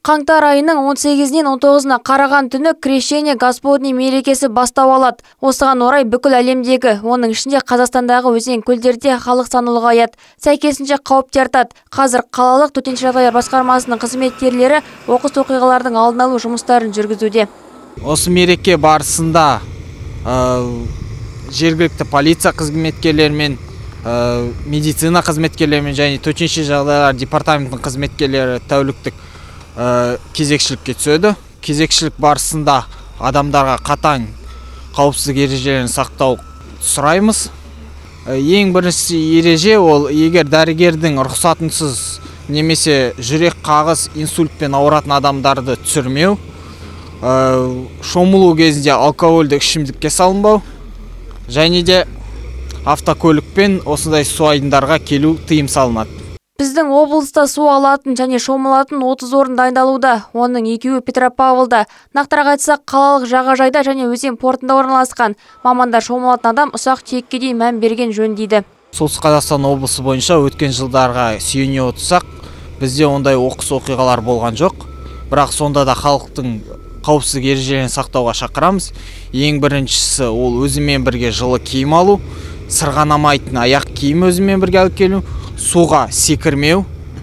Қаңтар айының 18-нен 19-на қараған түні Крещение Господне мерекесі бастау алады. Осыған орай бүкіл әлемдегі, оның ішінде Қазақстандағы өзен көлдерде халық саны ұлғаяды. Сәйкесінше қауіпте артады. Қазір қалалық төтенше жағдайлар басқармасының қызметкерлері оқыс оқиғалардың алдын алу жұмыстарын жүргізуде. Осы мереке барысында жергілікті полиция қызметкерлерімен, медицина қызметкерлерімен және төтенше жағдайлар департаментінің қызметкерлері тәуліктік кезекшілікке түседі. Кезекшілік барысында адамдарға қатаң қауіпсіздік ережелерін сақтау сұраймыз. Ең бірінші ереже ол егер дәрігердің рұқсатынсыз немесе жүрек қағыс, инсультпен ауыратын адамдарды түсірмеу, шомылу кезінде алкогольдік ішімдікке салынбау және де автокөлікпен осындай су айдындарға келу тыйым салынады. Біздің облыста су алатын және шомылатын 30 орын дайындалуда. Оның 2-і Петропавлда. Нақтырақ айтсақ, қалалық жағажайда және өзен портында орналасқан. Мамандар шомылатын адам ұсақ түйекке дейін мән берген жөн дейді. Солтүстік Қазақстан облысы бойынша өткен жылдарға сүйене отырсақ, бізде ондай оқыс оқиғалар болған жоқ. Бірақ сонда да халықтың қауіпсіздік ережелерін сақтауға шақырамыз. Ең біріншісі ол өзімен бірге жылы киім алу, сырғанамайтын аяқ киім өзімен бірге алып келу, суға секірмеу,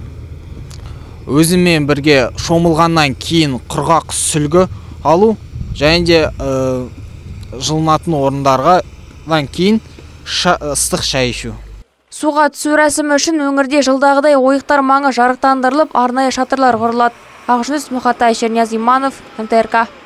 өзімен бірге шомылғаннан кейін құрғақ сүлгі алу және де жылынатын орындарға кейін ыстық шай ішу. Суға түсу рәсімі үшін өңірде жылдағыдай ойықтар маңы жарықтандырылып, арнайы шатырлар құрылады. Ақжүніс Мұхатай, Шернияз Иманов, НТРК.